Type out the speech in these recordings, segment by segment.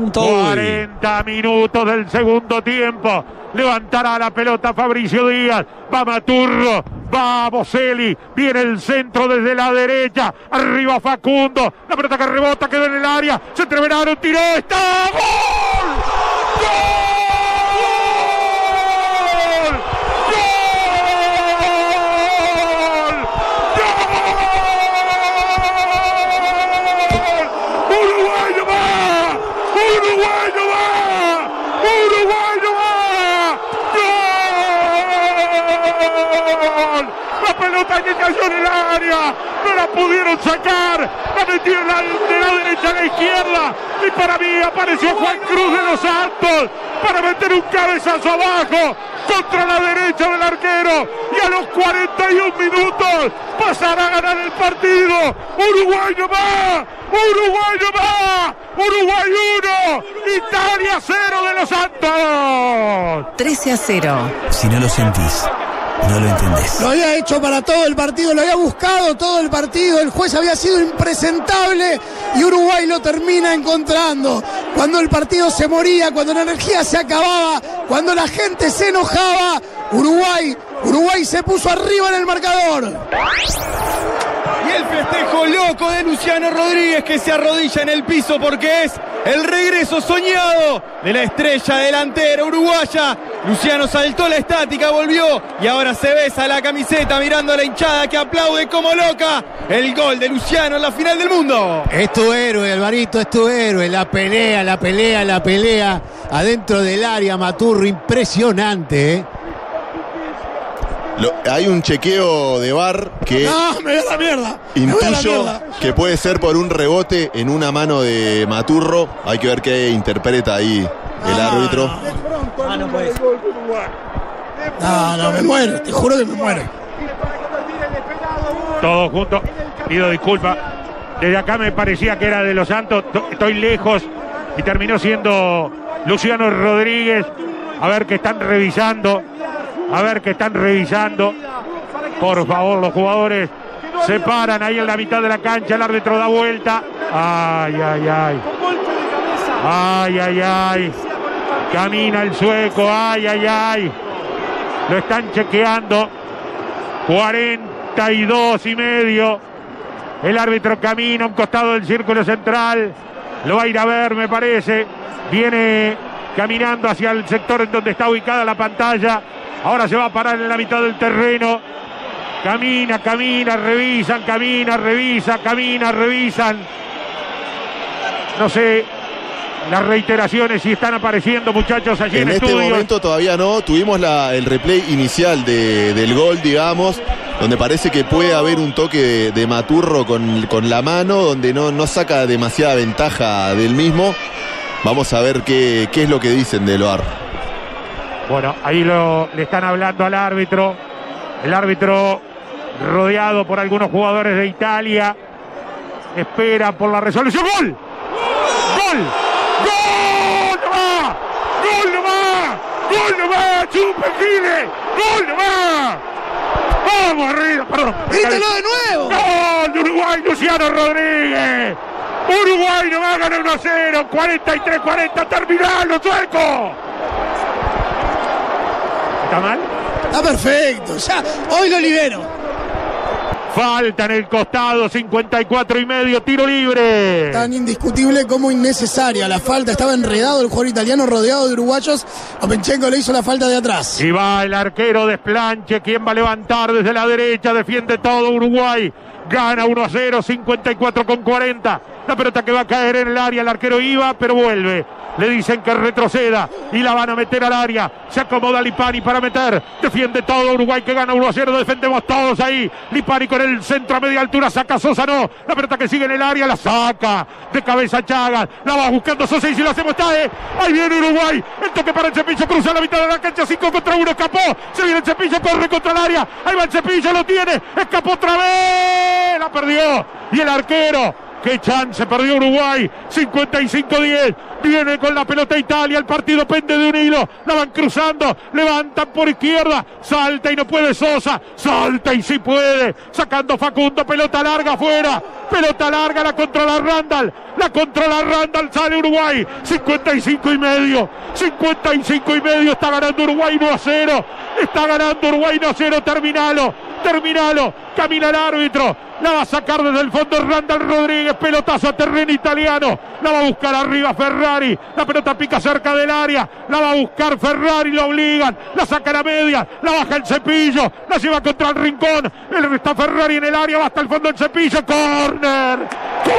40 minutos del segundo tiempo. Levantará la pelota Fabricio Díaz. Va Maturro. Va Boselli. Viene el centro desde la derecha. Arriba Facundo. La pelota que rebota, quedó en el área. Se entreveraron, tiró. ¡Está! ¡Gol! ¡Gol! Que cayó en el área, no la pudieron sacar, la metieron de la derecha a la izquierda y para mí apareció Juan Cruz de los Santos para meter un cabezazo abajo contra la derecha del arquero y a los 41 minutos pasará a ganar el partido. Uruguay no va, Uruguay no va, Uruguay 1, Italia 0 de los Santos. 13-0. Si no lo sentís, no lo entendés. Lo había hecho para todo el partido, lo había buscado todo el partido, el juez había sido impresentable y Uruguay lo termina encontrando. Cuando el partido se moría, cuando la energía se acababa, cuando la gente se enojaba, Uruguay se puso arriba en el marcador. Y el festejo loco de Luciano Rodríguez, que se arrodilla en el piso porque es el regreso soñado de la estrella delantera uruguaya. Luciano saltó la estática, volvió y ahora se besa la camiseta mirando a la hinchada que aplaude como loca el gol de Luciano en la final del mundo. Es tu héroe, Alvarito, es tu héroe. La pelea adentro del área, Maturro, impresionante, ¿eh? Hay un chequeo de VAR que me da la mierda. Intuyo que puede ser por un rebote en una mano de Maturro. Hay que ver qué interpreta ahí el árbitro. No puede ser. No, me muero, te juro que me muero. Todos juntos, pido disculpas. Desde acá me parecía que era de los Santos, estoy lejos y terminó siendo Luciano Rodríguez. A ver qué están revisando. Por favor, los jugadores se paran ahí en la mitad de la cancha. El árbitro da vuelta. Ay. Camina el sueco. Ay. Lo están chequeando. 42,5. El árbitro camina a un costado del círculo central. Lo va a ir a ver, me parece. Viene caminando hacia el sector en donde está ubicada la pantalla. Ahora se va a parar en la mitad del terreno. Camina, revisan. No sé las reiteraciones si están apareciendo, muchachos, allí en este estudio. momento todavía no. Tuvimos el replay inicial del gol, digamos, donde parece que puede haber un toque de Maturro con la mano, donde no saca demasiada ventaja del mismo. Vamos a ver qué es lo que dicen del VAR. Bueno, ahí le están hablando al árbitro. El árbitro, rodeado por algunos jugadores de Italia, espera por la resolución. ¡Gol! ¡Gol no va! ¡Chupe Gile! ¡Gol no va! ¡Vamos arriba! Perdón. ¡Grítalo de nuevo! ¡Gol de Uruguay, Luciano Rodríguez! Uruguay no va a ganar 1-0. 43-40. ¡Terminalo, sueco! ¿Está mal? Está perfecto, ya, hoy lo libero. Falta en el costado, 54,5, tiro libre. Tan indiscutible como innecesaria la falta, estaba enredado el jugador italiano rodeado de uruguayos. Openchenko le hizo la falta de atrás. Y va el arquero Desplanche, quien va a levantar desde la derecha, defiende todo Uruguay. Gana 1-0, 54,40. La pelota que va a caer en el área, el arquero iba, pero vuelve. Le dicen que retroceda y la van a meter al área. Se acomoda Lipani para meter. Defiende todo Uruguay que gana 1-0. Defendemos todos ahí. Lipani con el centro a media altura. Saca Sosa, no. La pelota que sigue en el área la saca. De cabeza Chagas. La va buscando Sosa y si lo hacemos está. Ahí viene Uruguay. El toque para el Cepillo. Cruza la mitad de la cancha. 5 contra 1. Escapó. Se viene el Cepillo. Corre contra el área. Ahí va el Cepillo. Lo tiene. Escapó otra vez. La perdió. Y el arquero qué chance perdió Uruguay. 55-10. Viene con la pelota Italia. El partido pende de un hilo. La van cruzando. Levantan por izquierda. Salta y no puede Sosa. Salta y sí puede. Sacando Facundo. Pelota larga afuera. Pelota larga. La controla Randall. La controla Randall. Sale Uruguay. 55-5. 55-5. Está ganando Uruguay 1-0. Está ganando Uruguay 1-0. Terminalo. Camina el árbitro. La va a sacar desde el fondo Randall Rodríguez. Pelotazo a terreno italiano. La va a buscar arriba Ferrari. La pelota pica cerca del área. La va a buscar Ferrari. Lo obligan. La saca a la media. La baja el Cepillo. La lleva contra el rincón. Está Ferrari en el área. Va hasta el fondo el Cepillo. Corner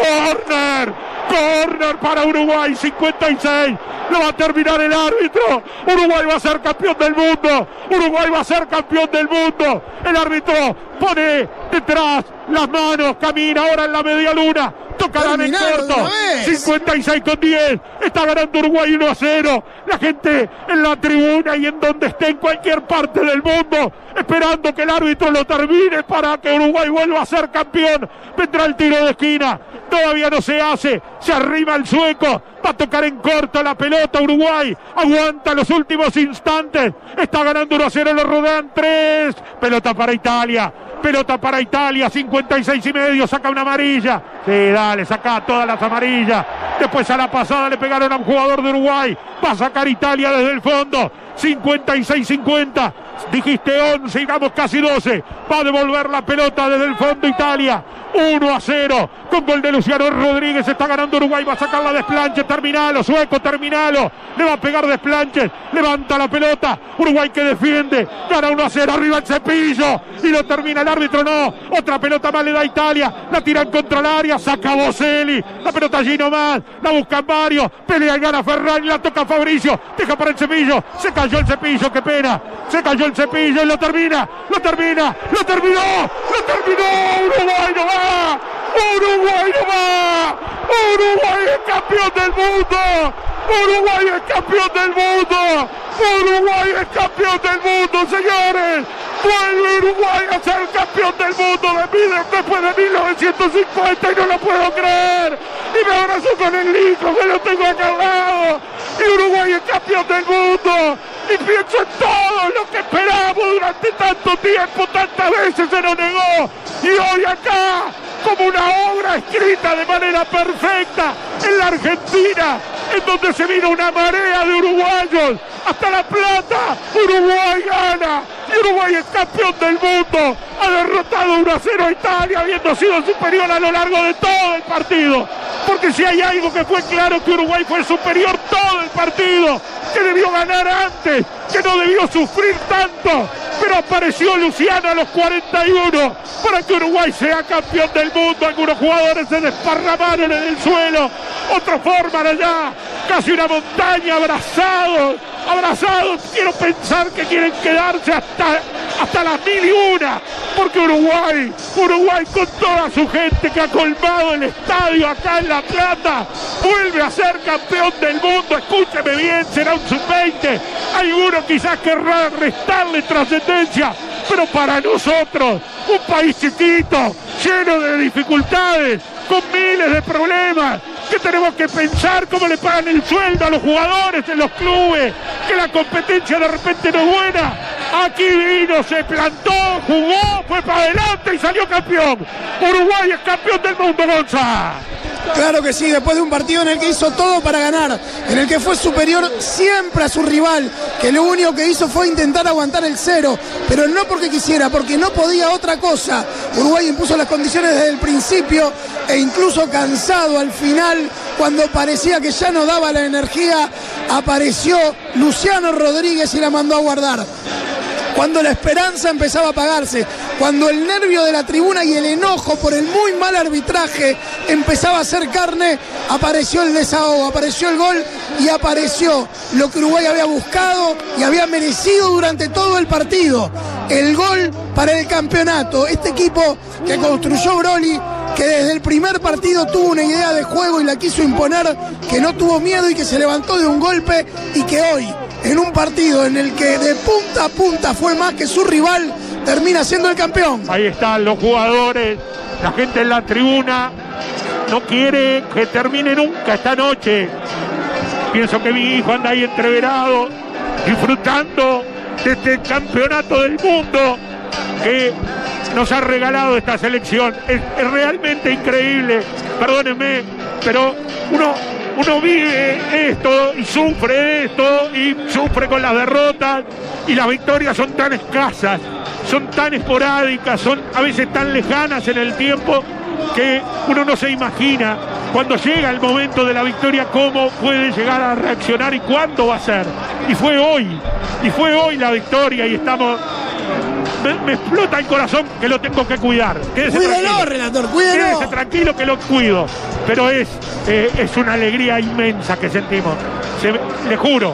para Uruguay. 56. Lo va a terminar el árbitro. Uruguay va a ser campeón del mundo. El árbitro pone detrás las manos. Camina ahora en la media luna. Tocarán en corto. 56-10. Está ganando Uruguay 1-0. La gente en la tribuna y en donde esté en cualquier parte del mundo esperando que el árbitro lo termine para que Uruguay vuelva a ser campeón. Vendrá el tiro de esquina. Todavía no se hace. Se arrima el sueco. Va a tocar en corto la pelota Uruguay. Aguanta los últimos instantes. Está ganando 1-0. Lo rodean 3. Pelota para Italia. 56-5. Saca una amarilla. Sí, dale, saca todas las amarillas. Después a la pasada le pegaron a un jugador de Uruguay. Va a sacar Italia desde el fondo. 56-50. Dijiste 11, digamos casi 12. Va a devolver la pelota desde el fondo Italia. 1-0 con gol de Luciano Rodríguez. Está ganando Uruguay. Va a sacar la Desplanche. Terminalo, sueco, terminalo. Le va a pegar Desplanche. Levanta la pelota. Uruguay que defiende. Gana 1-0. Arriba el Cepillo. Y lo termina el árbitro. No. Otra pelota más le da Italia. La tiran contra el área. Saca Boselli. La pelota allí nomás. La buscan varios. Pelea y gana Ferrari. La toca Fabricio. Deja para el Cepillo. Se cayó el Cepillo. Qué pena. Se cayó el Cepillo y lo termina. Lo terminó. Uruguay no va. Uruguay es campeón del mundo. Uruguay es campeón del mundo, señores. Vuelve Uruguay a ser campeón del mundo después de 1950 y no lo puedo creer. Y me abrazo con el hijo que lo tengo acá al lado. Y Uruguay es campeón del mundo. Y pienso en todo lo que esperamos durante tanto tiempo, tantas veces se nos negó. Y hoy acá, como una obra escrita de manera perfecta, en la Argentina, en donde se vino una marea de uruguayos, hasta La Plata, Uruguay gana. Y Uruguay es campeón del mundo. Ha derrotado 1-0 a Italia, habiendo sido superior a lo largo de todo el partido. Porque si hay algo que fue claro, que Uruguay fue superior todo el partido, que debió ganar antes, que no debió sufrir tanto. Pero apareció Luciano a los 41 para que Uruguay sea campeón del mundo. Algunos jugadores se desparramaron en el suelo, otros forman allá casi una montaña, abrazados. Quiero pensar que quieren quedarse hasta las 1001, porque Uruguay con toda su gente que ha colmado el estadio acá en La Plata, vuelve a ser campeón del mundo. Escúcheme bien, será un sub-20. Alguno quizás querrá restarle trascendencia, pero para nosotros, un país chiquito, lleno de dificultades, con miles de problemas, que tenemos que pensar cómo le pagan el sueldo a los jugadores en los clubes, que la competencia de repente no es buena. Aquí vino, se plantó, jugó, fue para adelante y salió campeón. Uruguay es campeón del mundo, Gonza. Claro que sí, después de un partido en el que hizo todo para ganar, en el que fue superior siempre a su rival, que lo único que hizo fue intentar aguantar el 0, pero no porque quisiera, porque no podía otra cosa. Uruguay impuso las condiciones desde el principio e incluso cansado al final, cuando parecía que ya no daba la energía, apareció Luciano Rodríguez y la mandó a guardar. Cuando la esperanza empezaba a apagarse, cuando el nervio de la tribuna y el enojo por el muy mal arbitraje empezaba a hacer carne, apareció el desahogo, apareció el gol y apareció lo que Uruguay había buscado y había merecido durante todo el partido. El gol para el campeonato. Este equipo que construyó Broly, que desde el primer partido tuvo una idea de juego y la quiso imponer, que no tuvo miedo y que se levantó de un golpe, y que hoy, en un partido en el que de punta a punta fue más que su rival, termina siendo el campeón. Ahí están los jugadores, la gente en la tribuna, no quiere que termine nunca esta noche. Pienso que mi hijo anda ahí entreverado, disfrutando de este campeonato del mundo que nos ha regalado esta selección. Es realmente increíble, perdónenme, pero uno vive esto y sufre esto y sufre con las derrotas, y las victorias son tan escasas, son tan esporádicas, son a veces tan lejanas en el tiempo que uno no se imagina cuando llega el momento de la victoria cómo puede llegar a reaccionar y cuándo va a ser. Y fue hoy la victoria, y estamos... Me explota el corazón que lo tengo que cuidar. Cuídelo, relator, cuídelo. Quédese tranquilo que lo cuido. Pero es una alegría inmensa que sentimos. Le juro,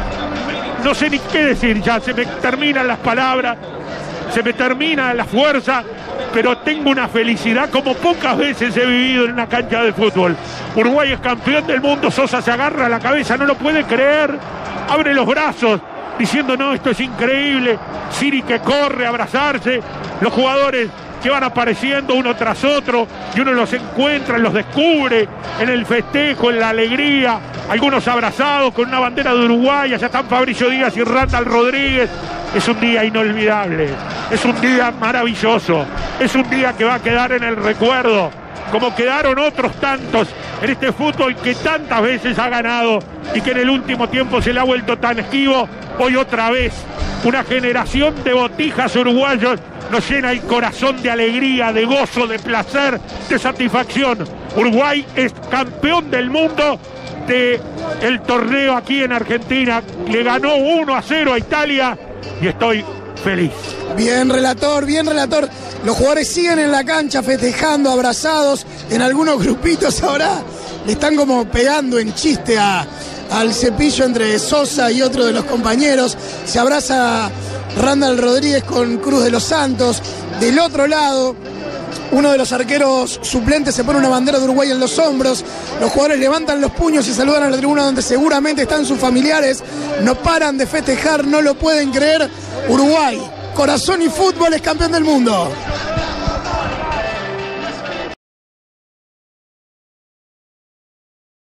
no sé ni qué decir ya, se me terminan las palabras, se me termina la fuerza, pero tengo una felicidad como pocas veces he vivido en una cancha de fútbol. Uruguay es campeón del mundo, Sosa se agarra la cabeza, no lo puede creer, abre los brazos, diciendo no, esto es increíble. Siri que corre a abrazarse, los jugadores que van apareciendo uno tras otro, y uno los encuentra, los descubre en el festejo, en la alegría, algunos abrazados con una bandera de Uruguay. Allá están Fabricio Díaz y Randall Rodríguez. Es un día inolvidable, es un día maravilloso, es un día que va a quedar en el recuerdo, como quedaron otros tantos en este fútbol que tantas veces ha ganado y que en el último tiempo se le ha vuelto tan esquivo. Hoy otra vez una generación de botijas uruguayos nos llena el corazón de alegría, de gozo, de placer, de satisfacción. Uruguay es campeón del mundo del torneo aquí en Argentina. Le ganó 1-0 a Italia y estoy feliz. Bien, relator, bien, relator. Los jugadores siguen en la cancha festejando, abrazados. En algunos grupitos ahora le están como pegando en chiste al cepillo entre Sosa y otro de los compañeros. Se abraza Randall Rodríguez con Cruz de los Santos. Del otro lado, uno de los arqueros suplentes se pone una bandera de Uruguay en los hombros. Los jugadores levantan los puños y saludan a la tribuna donde seguramente están sus familiares. No paran de festejar, no lo pueden creer. Uruguay, corazón y fútbol, es campeón del mundo.